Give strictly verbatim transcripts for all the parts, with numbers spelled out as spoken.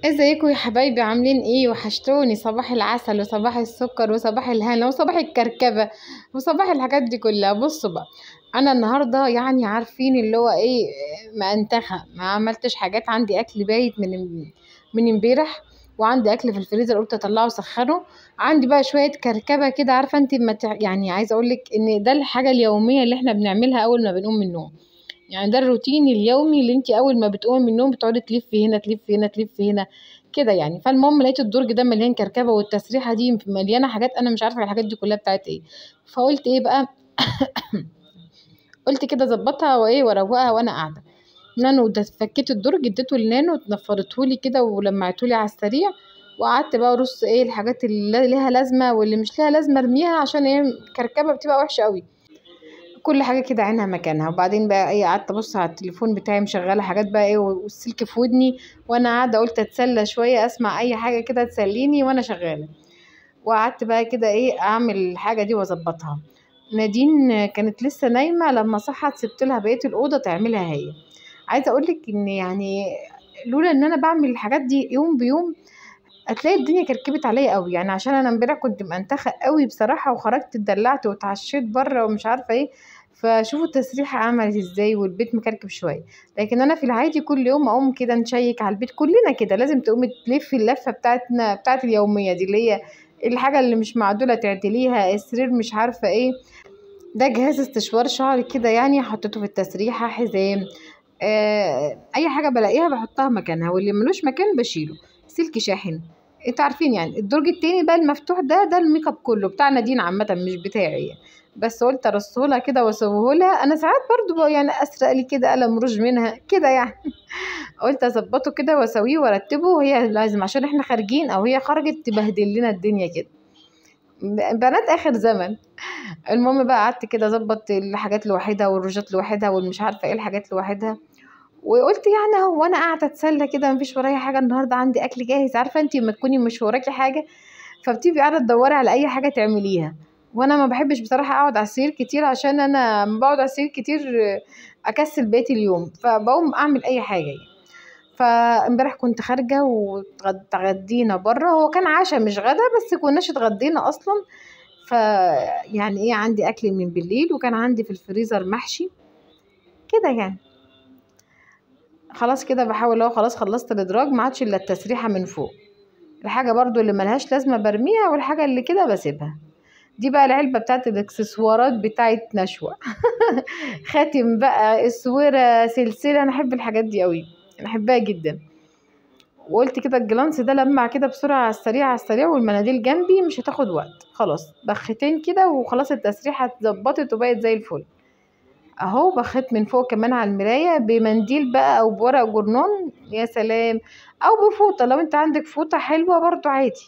ازيكم يا حبايبي؟ عاملين ايه؟ وحشتوني. صباح العسل وصباح السكر وصباح الهنا وصباح الكركبة وصباح الحاجات دي كلها. بصوا بقى، انا النهارده يعني عارفين اللي هو ايه، مأنتخة، ما عملتش حاجات. عندي اكل بايت من من امبارح، وعندي اكل في الفريزر قلت اطلعه اسخنه. عندي بقى شويه كركبه كده، عارفه انت ما تع- يعني عايزه اقول لك ان ده الحاجه اليوميه اللي احنا بنعملها اول ما بنقوم من النوم. يعني ده الروتين اليومي اللي انت اول ما بتقومي من النوم بتقعدي تلفي هنا تلفي هنا تلفي هنا كده يعني. فالمهم لقيت الدرج ده مليان كركبه، والتسريحه دي مليانه حاجات انا مش عارفه الحاجات دي كلها بتاعت ايه. فقلت ايه بقى، قلت كده ظبطها وايه واروقها وانا قاعده. نانو ده فكيت الدرج اديته لنانو، نفضتهولي كده ولمعتهولي على السريع. وقعدت بقى ارص ايه الحاجات اللي ليها لازمه واللي مش ليها لازمه ارميها، عشان ايه؟ الكركبه بتبقى وحشه قوي. كل حاجه كده عينها مكانها. وبعدين بقى ايه، قعدت ابص على التليفون بتاعي مشغله حاجات بقى ايه، والسلك في ودني وانا قاعده قلت اتسلى شويه، اسمع اي حاجه كده تسليني وانا شغاله. وقعدت بقى كده ايه اعمل الحاجه دي واظبطها. نادين كانت لسه نايمه، لما صحت سبت لها بقيه الاوضه تعملها هي. عايزه اقول لك ان يعني لولا ان انا بعمل الحاجات دي يوم بيوم، هتلاقي الدنيا كركبت عليا قوي يعني. عشان انا امبارح كنت منتخه قوي بصراحه، وخرجت اتدلعت واتعشيت بره ومش عارفه ايه. فشوفوا التسريحه عملت ازاي والبيت مكركب شويه. لكن انا في العادي كل يوم اقوم كده نشيك على البيت، كلنا كده لازم تقومي تلفي اللفه بتاعتنا بتاعت اليوميه دي، اللي هي الحاجه اللي مش معدوله تعدليها، السرير مش عارفه ايه. ده جهاز استشوار شعر كده يعني، حطيته في التسريحه، حزام، آه اي حاجه بلاقيها بحطها مكانها، واللي ملوش مكان بشيله. سلك شاحن، انتوا عارفين يعني. الدرج التاني بقى المفتوح ده ده الميك اب كله بتاع نادين عامه، مش بتاعي يعني. بس قلت ارصهولها كده واسويهولها. انا ساعات برضو بقى يعني اسرق لي كده قلم روج منها كده يعني. قلت اظبطه كده واسويه وارتبه، وهي لازم عشان احنا خارجين او هي خرجت تبهدل لنا الدنيا كده. بنات اخر زمن. المهم بقى قعدت كده اظبط الحاجات لوحدها والروجات لوحدها والمش عارفه ايه الحاجات لوحدها. وقلت يعني هو انا قاعده اتسلى كده، مفيش ورايا حاجه النهارده، عندي اكل جاهز. عارفه انت لما تكوني مش وراكي حاجه، فبتبقي قاعده تدوري على اي حاجه تعمليها. وانا ما بحبش بصراحه اقعد على السرير كتير، عشان انا لما بقعد على السرير كتير اكسل بقية اليوم، فبقوم اعمل اي حاجه يعني. فامبارح كنت خارجه واتغدينا بره، هو كان عشاء مش غدا، بس كناش اتغدينا اصلا. ف يعني ايه، عندي اكل من بالليل وكان عندي في الفريزر محشي كده يعني. خلاص كده بحاول اهو، خلاص خلصت الادراج، ما عادش الا التسريحه من فوق. الحاجه برضو اللي ملهاش لازمه برميها، والحاجه اللي كده بسيبها. دي بقى العلبه بتاعت الاكسسوارات بتاعت نشوة. خاتم بقى، اسوره، سلسله، انا احب الحاجات دي قوي، انا احبها جدا. وقلت كده الجلانس ده لمع كده بسرعه على السريع على السريع، والمناديل جنبي مش هتاخد وقت، خلاص بختين كده وخلاص التسريحه اتظبطت وبقت زي الفل. اهو بخيت من فوق كمان على المرايه بمنديل بقى او بورق جورنان، يا سلام. او بفوطه، لو انت عندك فوطه حلوه برضو عادي.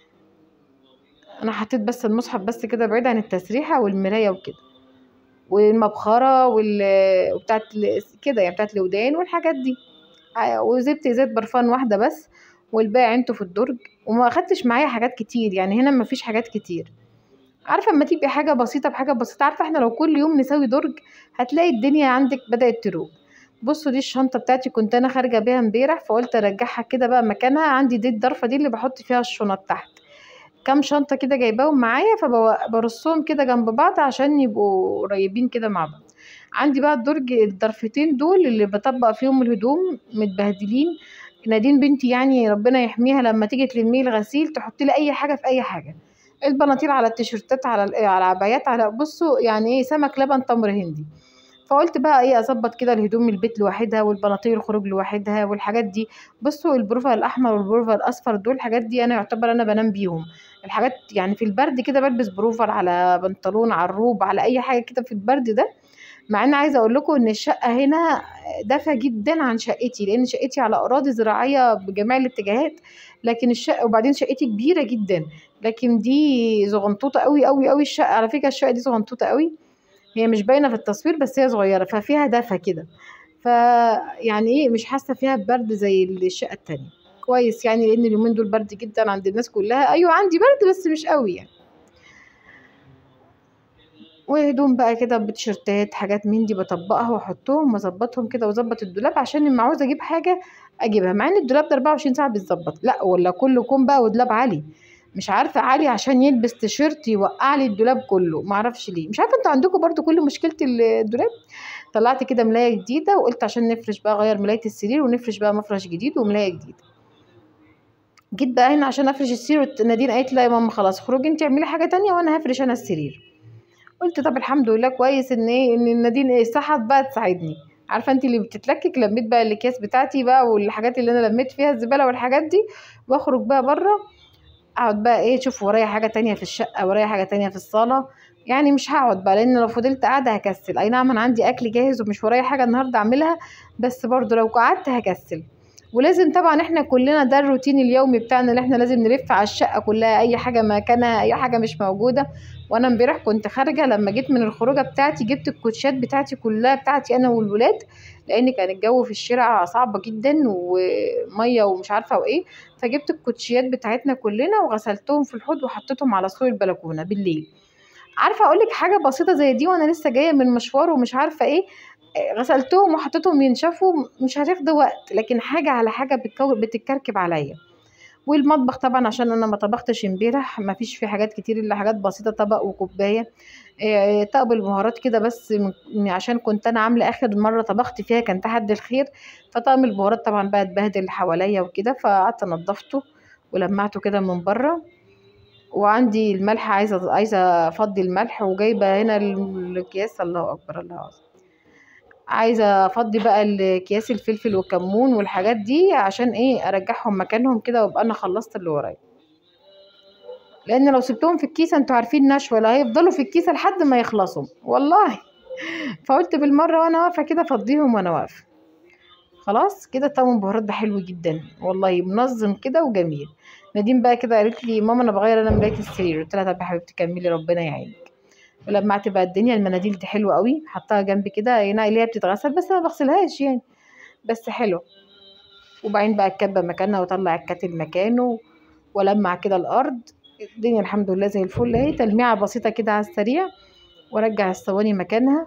انا حطيت بس المصحف بس كده بعيد عن التسريحه والمرايه وكده، والمبخره وال وبتاعت ال- كده يعني بتاعت الودان والحاجات دي. ع- وزبت زيت برفان واحده بس، والباقي عينته في الدرج. وما اخدتش معايا حاجات كتير يعني، هنا ما فيش حاجات كتير. عارفه اما تبقي حاجه بسيطه بحاجه بسيطه، عارفه احنا لو كل يوم نسوي درج هتلاقي الدنيا عندك بدأت تروق. بصوا دي الشنطه بتاعتي، كنت انا خارجه بيها امبارح، فقلت ارجعها كده بقى مكانها. عندي دي الضرفه دي اللي بحط فيها الشنط تحت. كام شنطه كده جايباهم معايا، فبرصهم كده جنب بعض عشان يبقوا قريبين كده مع بعض. عندي بقى الدرج الضرفتين دول اللي بطبق فيهم الهدوم متبهدلين. نادين بنتي يعني ربنا يحميها، لما تيجي تلميه الغسيل تحط لي اي حاجه في اي حاجه. البناطيل على التيشيرتات على ال- على العبايات، على بصوا يعني ايه، سمك لبن تمر هندي. فقلت بقى ايه اظبط كده الهدوم، البيت لوحدها والبناطيل الخروج لوحدها والحاجات دي. بصوا البروفه الاحمر والبروفه الاصفر دول، الحاجات دي انا يعتبر انا بنام بيهم. الحاجات يعني في البرد كده بلبس بروفر على بنطلون على الروب على اي حاجه كده في البرد ده. مع ان عايزه اقول لكم ان الشقه هنا دافيه جدا عن شقتي، لان شقتي على اراضي زراعيه بجميع الاتجاهات. لكن الشقه، وبعدين شقتي كبيره جدا، لكن دي زغنطوطه قوي قوي قوي. الشقه على فكره الشقه دي زغنطوطه قوي، هي مش باينه في التصوير بس هي صغيره، ففيها دفى كده. ف يعني ايه، مش حاسه فيها ببرد زي الشقه التانية. كويس يعني، لان اليومين دول برد جدا عند الناس كلها. ايوه عندي برد بس مش قوي يعني. وهدوم بقى كده بتيشرتات حاجات من دي بطبقها واحطهم واظبطهم كده، واظبط الدولاب عشان لما عاوزه اجيب حاجه اجيبها، مع ان الدولاب ده اربعة وعشرين ساعه بيتظبط. لا ولا كله كوم بقى ودولاب عالي، مش عارفه عالي عشان يلبس تيشيرت يوقع لي الدولاب كله، ما اعرفش ليه. مش عارفه انتوا عندكم برضو كل مشكله الدولاب. طلعت كده ملايه جديده وقلت عشان نفرش بقى، غير ملايه السرير ونفرش بقى مفرش جديد وملايه جديده. جيت بقى هنا عشان افرش السرير، نادين قالت لا يا ماما خلاص خروجي انت اعملي حاجه تانية وانا هفرش انا السرير. قلت طب الحمد لله كويس ان ايه ان نادين ايه صحت بقى تساعدني. عارفه انت اللي بتتلكك، لميت بقى الاكياس بتاعتي بقى والحاجات اللي انا لميت فيها الزباله والحاجات دي، واخرج بقى بره اقعد بقى ايه اشوف ورايا حاجه تانية في الشقه، ورايا حاجه تانية في الصاله. يعني مش هقعد بقى، لان لو فضلت قاعده هكسل. اي نعم انا عندي اكل جاهز ومش ورايا حاجه النهارده اعملها، بس برضو لو قعدت هكسل. ولازم طبعا احنا كلنا ده الروتين اليومي بتاعنا، اللي احنا لازم نلف على الشقه كلها اي حاجه مكانها، اي حاجه مش موجوده. وانا امبارح كنت خارجه، لما جيت من الخروجه بتاعتي جبت الكوتشات بتاعتي كلها بتاعتي انا والولاد، لان كان الجو في الشارع صعب جدا وميه ومش عارفه وايه. فجبت الكوتشيات بتاعتنا كلنا وغسلتهم في الحوض وحطيتهم على سور البلكونه بالليل. عارفه اقول لك حاجه بسيطه زي دي وانا لسه جايه من مشوار ومش عارفه ايه، غسلتهم وحطيتهم ينشفوا، مش هتاخد وقت، لكن حاجه على حاجه بتكو- بتتكركب عليا. والمطبخ طبعا عشان انا ما طبختش امبارح، ما فيش فيه حاجات كتير الا حاجات بسيطه، طبق وكوبايه. إيه، طقم البهارات كده بس من- عشان كنت انا عامله اخر مره طبخت فيها كان تحدي الخير، فطقم البهارات طبعا بقى اتبهدل حواليا وكده، فقعدت نضفته ولمعته كده من بره. وعندي الملح، عايزه عايزه افضي الملح، وجايبه هنا الاكياس، الله اكبر الله أكبر. عايزه افضي بقى الاكياس الفلفل والكمون والحاجات دي عشان ايه ارجعهم مكانهم كده، وابقى انا خلصت اللي ورايا. لان لو سبتهم في الكيسه انتوا عارفين نشوه، لا هيفضلوا في الكيسه لحد ما يخلصوا والله. فقلت بالمره وانا واقفه كده افضيهم وانا واقفه. خلاص كده طقم البهارات ده حلو جدا والله، منظم كده وجميل. نادين بقى كده قالت لي ماما انا بغير انا مرايه السرير، قلت لها طب يا حبيبتي كملي ربنا يعينك. ولما تبقى الدنيا، المناديل دي حلوه قوي، حطها جنبي كده هنا اللي هي بتتغسل بس انا ما بغسلهاش يعني، بس حلو. وبعدين بقى الكبه مكانها واطلع الكاتل مكانه، ولمع كده الارض. الدنيا الحمد لله زي الفل اهي، تلميعه بسيطه كده على السريع، وارجع الصواني مكانها.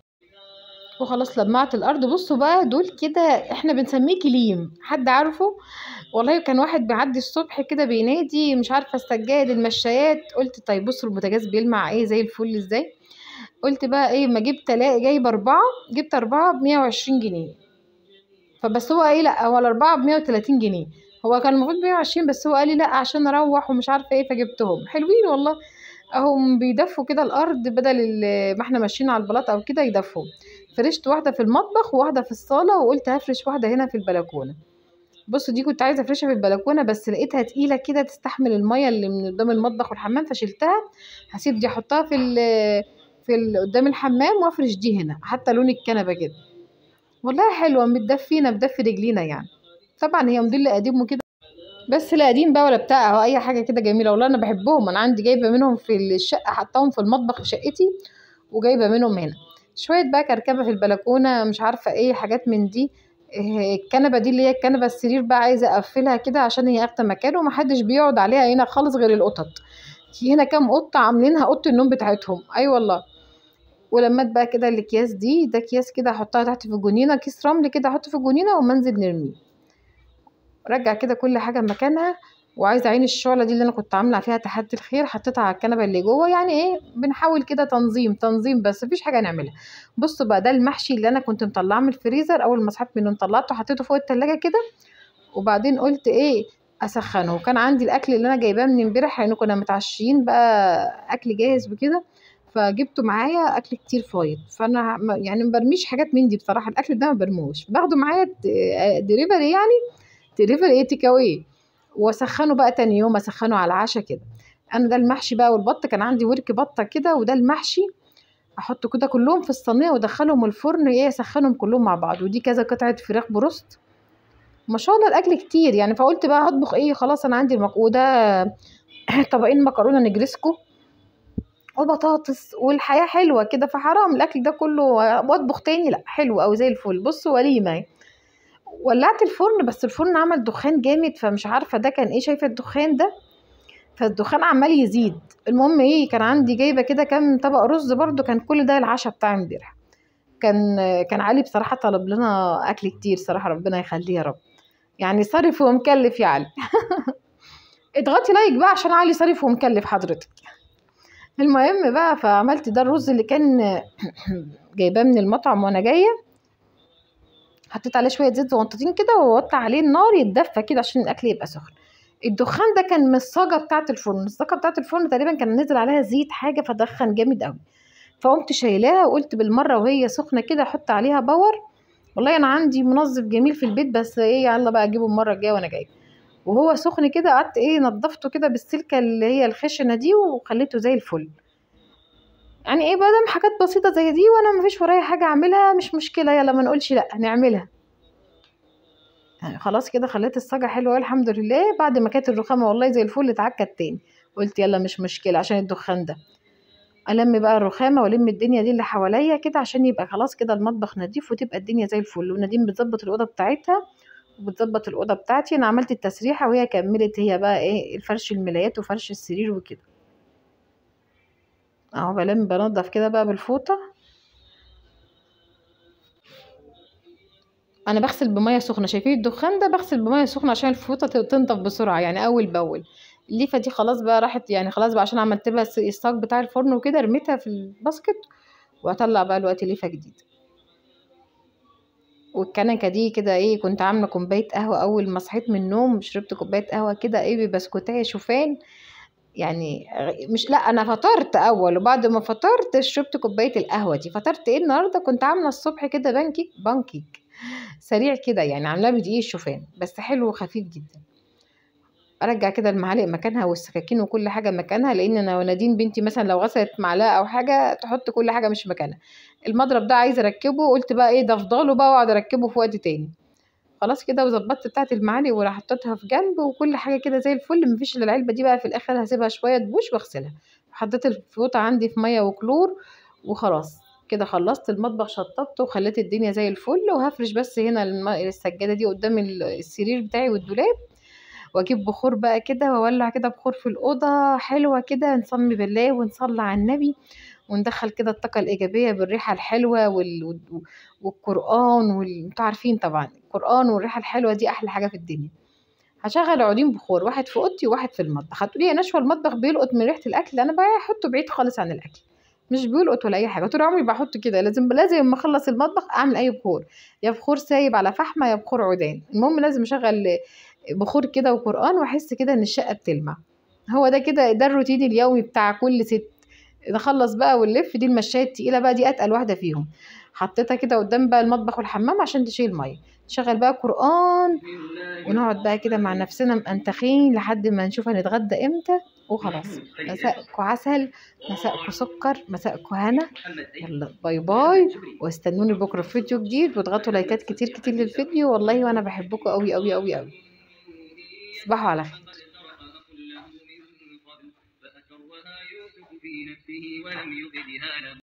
وخلاص لمعت الارض. بصوا بقى دول كده احنا بنسميه كليم، حد عارفه؟ والله كان واحد بيعدي الصبح كده بينادي مش عارفه السجاد المشايات، قلت طيب بصوا البوتاجاز بيلمع ايه زي الفل ازاي. قلت بقى ايه ما جبت الاقي جايبه اربعه، جبت اربعه ب مية وعشرين جنيه. فبس هو ايه لا هو الاربعه ب مية وتلاتين جنيه، هو كان المفروض ب مية وعشرين بس هو قال لي لا عشان اروح ومش عارفه ايه، فجبتهم حلوين والله. اهم بيدفوا كده الارض بدل ال- ما احنا ماشيين على البلاط او كده يدفوا. فرشت واحده في المطبخ وواحده في الصاله، وقلت هفرش واحده هنا في البلكونه. بصوا دي كنت عايزه افرشها في البلكونه بس لقيتها تقيله كده تستحمل الميه اللي من قدام المطبخ والحمام فشلتها. هسيب دي احطها في ال في ال قدام الحمام، وافرش دي هنا حتى لون الكنبه كده. والله حلوه متدفينا مدفي رجلينا يعني. طبعا هي موديل قديم وكده، بس لا قديم بقى ولا بتاع، او اي حاجه كده جميله والله انا بحبهم. انا عندي جايبه منهم في الشقه حطاهم في المطبخ في شقتي، وجايبه منهم هنا. شويه بقى كركبه في البلكونه مش عارفه ايه حاجات من دي. إيه الكنبه دي اللي هي الكنبه السرير بقى عايزه اقفلها كده عشان هي اخده مكان ومحدش بيقعد عليها هنا خالص غير القطط. في هنا كام قطه عاملينها اوضه النوم بتاعتهم اي أيوة والله. ولمات بقى كده الاكياس دي، ده اكياس كده احطها تحت في الجنينه، كيس رمل كده احطه في الجنينه ومنزل نرميه. رجع كده كل حاجه مكانها. وعايزه عين الشعله دي اللي انا كنت عامله فيها تحدي الخير حطيتها على الكنبه اللي جوه، يعني ايه بنحاول كده تنظيم تنظيم بس مفيش حاجه نعملها. بصوا بقى ده المحشي اللي انا كنت مطلعاه من الفريزر، اول ما سحبت منه طلعته حطيته فوق التلاجة كده. وبعدين قلت ايه اسخنه، وكان عندي الاكل اللي انا جايباه من امبارح لان كنا متعشيين بقى اكل جاهز وكده، فجبته معايا اكل كتير فايض. فانا ما- يعني ما برميش حاجات من دي بصراحه، الاكل ده ما برموش باخده معايا دليفري يعني، دليفري ايه تيك اواي. واسخنه بقى تاني يوم اسخنه على العشاء كده. انا ده المحشي بقى والبط، كان عندي ورك بطه كده وده المحشي. احط كده كلهم في الصينيه وادخلهم الفرن ايه اسخنهم كلهم مع بعض، ودي كذا قطعه فراخ بروست. ما شاء الله الاكل كتير يعني، فقلت بقى هطبخ ايه خلاص انا عندي المك... وده طبقين مكرونه نجرسكو وبطاطس، والحياه حلوه كده فحرام الاكل ده كله واطبخ تاني، لا حلو او زي الفل. بصوا وليمه. ولعت الفرن بس الفرن عمل دخان جامد، فمش عارفه ده كان ايه، شايفه الدخان ده، فالدخان عمال يزيد. المهم ايه كان عندي جايبه كده كام طبق رز برضو، كان كل ده العشاء بتاع امبارح. كان كان علي بصراحه طلب لنا اكل كتير صراحه، ربنا يخليه يا رب. يعني صارف ومكلف يا علي. اضغطي لايك بقى عشان علي صارف ومكلف حضرتك. المهم بقى، فعملت ده الرز اللي كان جايباه من المطعم وانا جايه، حطيت عليه شويه زيت صغنطتين كده ووطي عليه النار يتدفى كده عشان الاكل يبقى سخن. الدخان ده كان من الصاجه بتاعه الفرن، الصاجه بتاعه الفرن تقريبا كان نزل عليها زيت حاجه فدخن جامد قوي. فقمت شايلاها وقلت بالمره وهي سخنه كده احط عليها باور. والله انا عندي منظف جميل في البيت، بس ايه يلا بقى اجيبه المره الجايه وانا جايه. وهو سخن كده قعدت ايه نضفته كده بالسلكه اللي هي الخشنه دي وخليته زي الفل. يعني ايه بدل حاجات بسيطه زي دي وانا مفيش ورايا حاجه اعملها، مش مشكله يلا ما نقولش لا نعملها. يعني خلاص كده خليت الصاجه حلوه الحمد لله. بعد ما كانت الرخامه والله زي الفل اتعكت تاني، قلت يلا مش مشكله عشان الدخان ده. الم بقى الرخامه والم الدنيا دي اللي حواليا كده عشان يبقى خلاص كده المطبخ نضيف وتبقى الدنيا زي الفل. ونادين بتظبط الاوضه بتاعتها وبتظبط الاوضه بتاعتي. انا عملت التسريحه وهي كملت هي بقى ايه الفرش الملايات وفرش السرير وكده. اهو بلم بنضف كده بقى بالفوطه. انا بغسل بميه سخنه، شايفين الدخان ده؟ بغسل بميه سخنه عشان الفوطه تنضف بسرعه يعني اول باول. الليفه دي خلاص بقى راحت يعني خلاص بقى عشان عملت لها الصاج بتاع الفرن وكده رميتها في الباسكت واطلع بقى دلوقتي ليفه جديده. والكنكه دي كده ايه كنت عامله كوبايه قهوه اول ما صحيت من النوم، شربت كوبايه قهوه كده ايه ببسكوتيه شوفان يعني. مش لا انا فطرت اول وبعد ما فطرت شربت كوبايه القهوه دي. فطرت ايه النهارده؟ كنت عامله الصبح كده بانكيك بانكيك سريع كده يعني عاملاه بدقيق الشوفان بس حلو وخفيف جدا. ارجع كده المعالق مكانها والسكاكين وكل حاجه مكانها، لان انا ونادين بنتي مثلا لو غسلت معلقه او حاجه تحط كل حاجه مش مكانها. المضرب ده عايزه اركبه، قلت بقى ايه ده افضله بقى واقعد اركبه في وقت تاني. خلاص كده وظبطت بتاعه المعالق وحطيتها في جنب وكل حاجه كده زي الفل. مفيش الا العلبه دي بقى في الاخر هسيبها شويه تبوش واغسلها. حطيت الفوطه عندي في ميه وكلور وخلاص كده خلصت المطبخ شطبته وخليت الدنيا زي الفل. وهفرش بس هنا الم- السجاده دي قدام السرير بتاعي والدولاب، واجيب بخور بقى كده واولع كده بخور في الاوضه حلوه كده، نصلي بالله ونصلي على النبي وندخل كده الطاقه الايجابيه بالريحه الحلوه وال... وال- والقران وال... انتوا عارفين طبعا القران والريحه الحلوه دي احلى حاجه في الدنيا. هشغل عودين بخور، واحد في اوضتي وواحد في المطبخ. هتقولي يا نشوى المطبخ بيلقط من ريحه الاكل؟ انا بحطه بعيد خالص عن الاكل، مش بيلقط ولا اي حاجه. طول عمري بحطه كده، لازم لازم لما اخلص المطبخ اعمل اي بخور، يا بخور سايب على فحمه يا بخور عودان. المهم لازم اشغل بخور كده وقران واحس كده ان الشقه بتلمع. هو ده كده ده الروتين اليومي بتاع كل ست. نخلص بقى ونلف. دي المشاية التقيله بقى دي اتقل واحده فيهم، حطيتها كده قدام بقى المطبخ والحمام عشان تشيل ميه. نشغل بقى قران ونقعد بقى كده مع نفسنا مأنتخين لحد ما نشوف هنتغدى امتى وخلاص. مساءكوا عسل، مساءكوا سكر، مساءكوا هنا. يلا باي باي، واستنوني بكره في فيديو جديد، واضغطوا لايكات كتير كتير للفيديو والله وانا بحبكم قوي قوي قوي قوي. تصبحوا على خير.